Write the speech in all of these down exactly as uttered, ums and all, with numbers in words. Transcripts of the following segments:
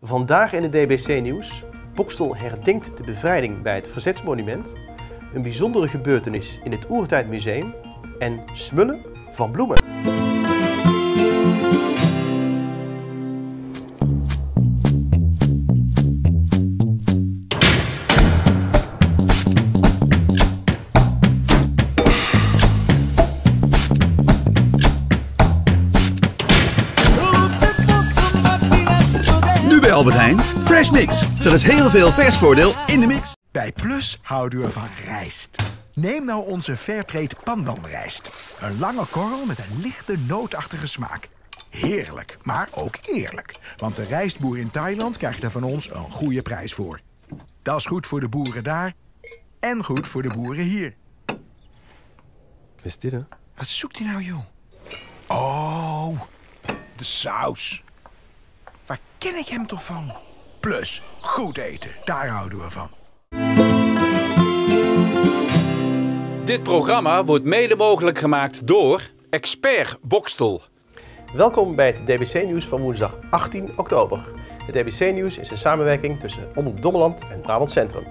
Vandaag in het D B C-nieuws. Boxtel herdenkt de bevrijding bij het Verzetsmonument. Een bijzondere gebeurtenis in het Oertijdmuseum. En smullen van bloemen. Bij Albert Heijn, Fresh Mix. Dat is heel veel vers voordeel in de mix. Bij Plus houden we van rijst. Neem nou onze Fairtrade pandanrijst. Een lange korrel met een lichte nootachtige smaak. Heerlijk, maar ook eerlijk. Want de rijstboer in Thailand krijgt er van ons een goede prijs voor. Dat is goed voor de boeren daar en goed voor de boeren hier. Wat is dit, hè? Wat zoekt hij nou, joh? Oh, de saus. Waar ken ik hem toch van? Plus, goed eten, daar houden we van. Dit programma wordt mede mogelijk gemaakt door Expert Boxtel. Welkom bij het D B C-nieuws van woensdag achttien oktober. Het D B C-nieuws is een samenwerking tussen Omroep Dommeland en Brabant Centrum.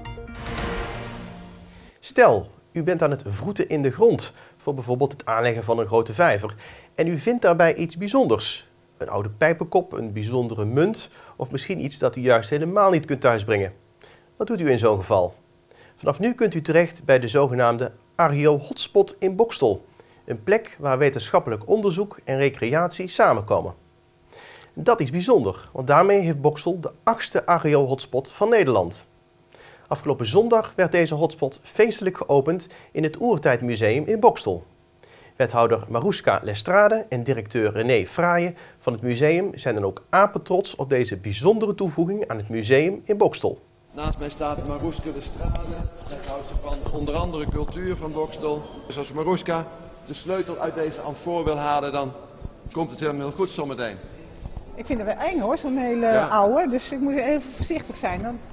Stel, u bent aan het vroeten in de grond voor bijvoorbeeld het aanleggen van een grote vijver en u vindt daarbij iets bijzonders. Een oude pijpenkop, een bijzondere munt of misschien iets dat u juist helemaal niet kunt thuisbrengen. Wat doet u in zo'n geval? Vanaf nu kunt u terecht bij de zogenaamde Archeo-hotspot in Boxtel. Een plek waar wetenschappelijk onderzoek en recreatie samenkomen. Dat is bijzonder, want daarmee heeft Boxtel de achtste Archeo-hotspot van Nederland. Afgelopen zondag werd deze hotspot feestelijk geopend in het Oertijdmuseum in Boxtel. Wethouder Maruska Lestrade en directeur René Fraaien van het museum zijn dan ook apetrots op deze bijzondere toevoeging aan het museum in Boxtel. Naast mij staat Maruska Lestrade, zij houdt van onder andere cultuur van Boxtel. Dus als Maruska de sleutel uit deze amfoor wil halen, dan komt het helemaal goed zometeen. Ik vind het wel eng hoor, zo'n hele Ja. oude, dus ik moet even voorzichtig zijn. Dan...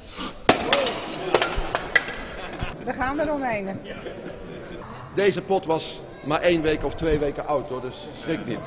We gaan er omheen. Deze pot was maar één week of twee weken oud hoor, dus schrik niet.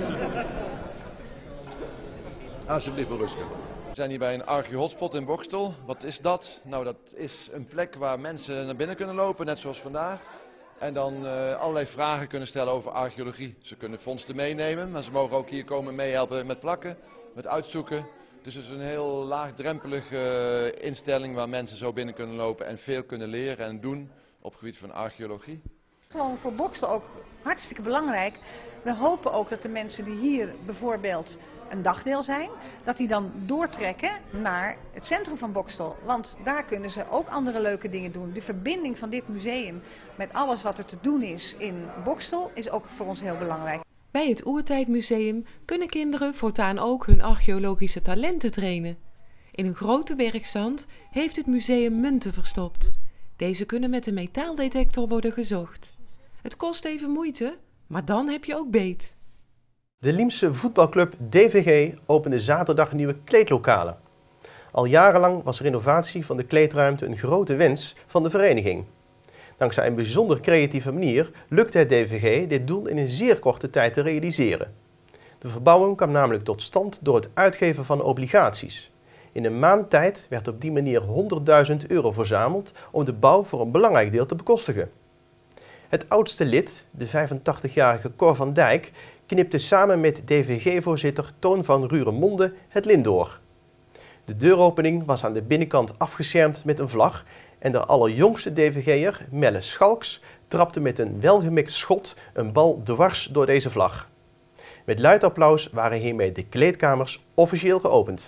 Alsjeblieft Maruska. We zijn hier bij een Archeo-hotspot in Boxtel. Wat is dat? Nou, dat is een plek waar mensen naar binnen kunnen lopen, net zoals vandaag. En dan uh, allerlei vragen kunnen stellen over archeologie. Ze kunnen vondsten meenemen, maar ze mogen ook hier komen meehelpen met plakken, met uitzoeken. Dus het is een heel laagdrempelige uh, instelling waar mensen zo binnen kunnen lopen en veel kunnen leren en doen op het gebied van archeologie. Gewoon voor Boxtel ook hartstikke belangrijk. We hopen ook dat de mensen die hier bijvoorbeeld een dagdeel zijn, dat die dan doortrekken naar het centrum van Boxtel. Want daar kunnen ze ook andere leuke dingen doen. De verbinding van dit museum met alles wat er te doen is in Boxtel is ook voor ons heel belangrijk. Bij het Oertijdmuseum kunnen kinderen voortaan ook hun archeologische talenten trainen. In een grote bergzand heeft het museum munten verstopt. Deze kunnen met een metaaldetector worden gezocht. Het kost even moeite, maar dan heb je ook beet. De Liemse voetbalclub D V G opende zaterdag nieuwe kleedlokalen. Al jarenlang was renovatie van de kleedruimte een grote wens van de vereniging. Dankzij een bijzonder creatieve manier lukte het D V G dit doel in een zeer korte tijd te realiseren. De verbouwing kwam namelijk tot stand door het uitgeven van obligaties. In een maand tijd werd op die manier honderdduizend euro verzameld om de bouw voor een belangrijk deel te bekostigen. Het oudste lid, de vijfentachtigjarige Cor van Dijk, knipte samen met D V G-voorzitter Toon van Ruremonde het lint door. De deuropening was aan de binnenkant afgeschermd met een vlag en de allerjongste D V G'er, Melle Schalks, trapte met een welgemikt schot een bal dwars door deze vlag. Met luid applaus waren hiermee de kleedkamers officieel geopend.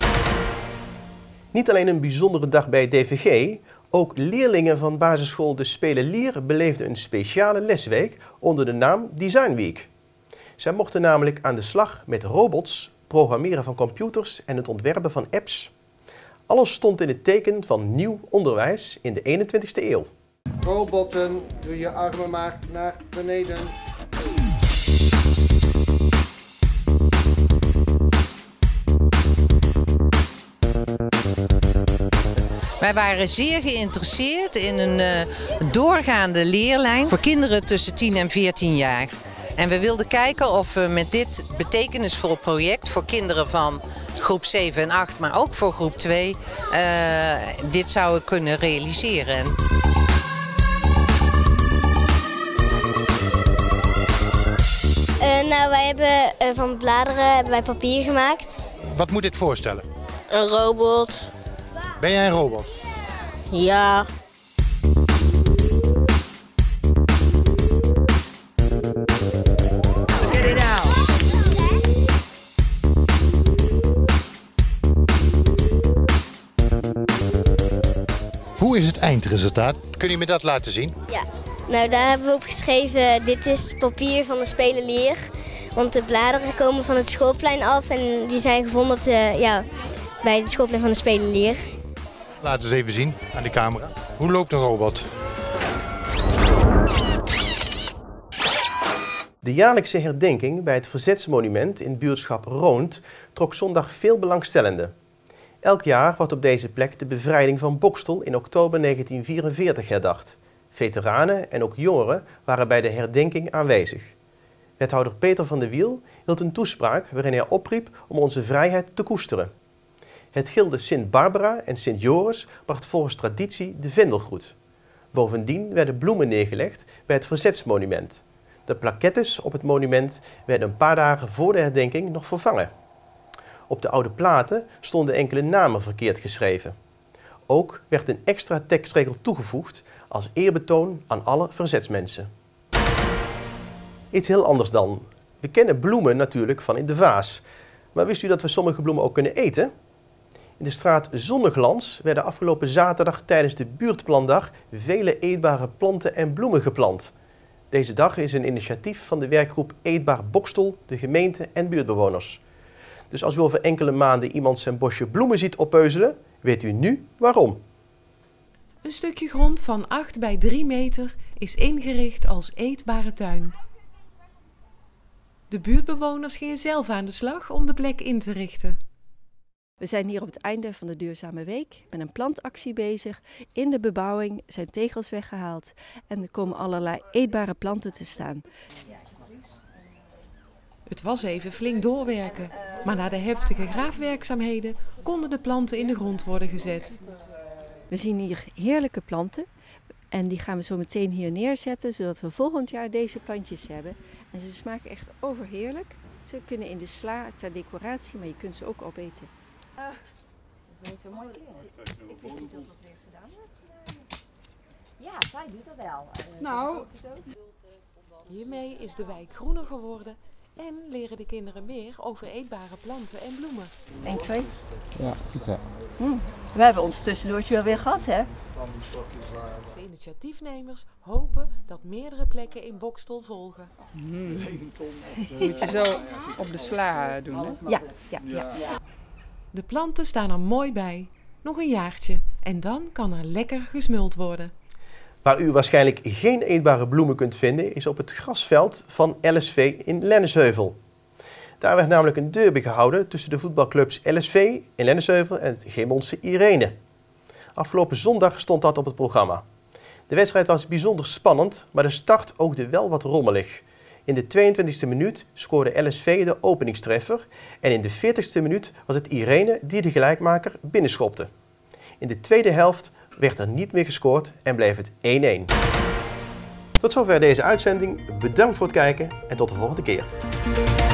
Niet alleen een bijzondere dag bij D V G, ook leerlingen van basisschool De Spelelier beleefden een speciale lesweek onder de naam Design Week. Zij mochten namelijk aan de slag met robots, programmeren van computers en het ontwerpen van apps. Alles stond in het teken van nieuw onderwijs in de eenentwintigste eeuw. Robotten, doe je armen maar naar beneden. Wij waren zeer geïnteresseerd in een uh, doorgaande leerlijn voor kinderen tussen tien en veertien jaar. En we wilden kijken of we met dit betekenisvol project voor kinderen van groep zeven en acht, maar ook voor groep twee, uh, dit zouden kunnen realiseren. Uh, nou, wij hebben uh, van bladeren hebben wij papier gemaakt. Wat moet dit voorstellen? Een robot. Ben jij een robot? Ja. Get it out. Hoe is het eindresultaat? Kun je me dat laten zien? Ja. Nou, daar hebben we op geschreven, dit is papier van de spelenleer. Want de bladeren komen van het schoolplein af en die zijn gevonden op de, ja, bij het schoolplein van de spelenleer. Laat eens even zien aan de camera. Hoe loopt een robot? De jaarlijkse herdenking bij het Verzetsmonument in het buurtschap Roont trok zondag veel belangstellenden. Elk jaar wordt op deze plek de bevrijding van Boxtel in oktober negentien vierenveertig herdacht. Veteranen en ook jongeren waren bij de herdenking aanwezig. Wethouder Peter van de Wiel hield een toespraak waarin hij opriep om onze vrijheid te koesteren. Het gilde Sint Barbara en Sint Joris bracht volgens traditie de vendelgroet. Bovendien werden bloemen neergelegd bij het Verzetsmonument. De plaquettes op het monument werden een paar dagen voor de herdenking nog vervangen. Op de oude platen stonden enkele namen verkeerd geschreven. Ook werd een extra tekstregel toegevoegd als eerbetoon aan alle verzetsmensen. Iets heel anders dan. We kennen bloemen natuurlijk van in de vaas. Maar wist u dat we sommige bloemen ook kunnen eten? In de straat Zonneglans werden afgelopen zaterdag tijdens de buurtplandag vele eetbare planten en bloemen geplant. Deze dag is een initiatief van de werkgroep Eetbaar Boxtel, de gemeente en buurtbewoners. Dus als u over enkele maanden iemand zijn bosje bloemen ziet oppeuzelen, weet u nu waarom. Een stukje grond van acht bij drie meter is ingericht als eetbare tuin. De buurtbewoners gingen zelf aan de slag om de plek in te richten. We zijn hier op het einde van de Duurzame Week met een plantactie bezig. In de bebouwing zijn tegels weggehaald en er komen allerlei eetbare planten te staan. Het was even flink doorwerken, maar na de heftige graafwerkzaamheden konden de planten in de grond worden gezet. We zien hier heerlijke planten en die gaan we zo meteen hier neerzetten, zodat we volgend jaar deze plantjes hebben. En ze smaken echt overheerlijk. Ze kunnen in de sla ter decoratie, maar je kunt ze ook opeten. Uh, dat is niet zo mooi. Ik wist niet dat dat weer gedaan werd. Ja, zij doet dat wel. Uh, nou, hiermee is de wijk groener geworden en leren de kinderen meer over eetbare planten en bloemen. Eén, twee. Ja, goed zo. Mm. We hebben ons tussendoortje wel weer gehad, hè? De initiatiefnemers hopen dat meerdere plekken in Boxtel volgen. Mm. Moet je zo op de sla doen, hè? Ja, ja, ja. De planten staan er mooi bij. Nog een jaartje en dan kan er lekker gesmuld worden. Waar u waarschijnlijk geen eetbare bloemen kunt vinden is op het grasveld van L S V in Lennesheuvel. Daar werd namelijk een derby gehouden tussen de voetbalclubs L S V in Lennesheuvel en het Geemondse Irene. Afgelopen zondag stond dat op het programma. De wedstrijd was bijzonder spannend, maar de start oogde wel wat rommelig. In de tweeëntwintigste minuut scoorde L S V de openingstreffer en in de veertigste minuut was het Irene die de gelijkmaker binnenschopte. In de tweede helft werd er niet meer gescoord en bleef het één-één. Tot zover deze uitzending. Bedankt voor het kijken en tot de volgende keer.